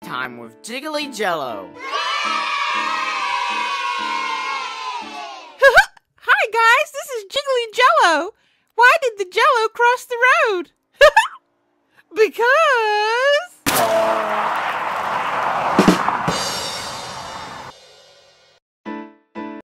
time with Jiggly Jello. Hi guys, this is Jiggly Jello. Why did the Jello cross the road? Because...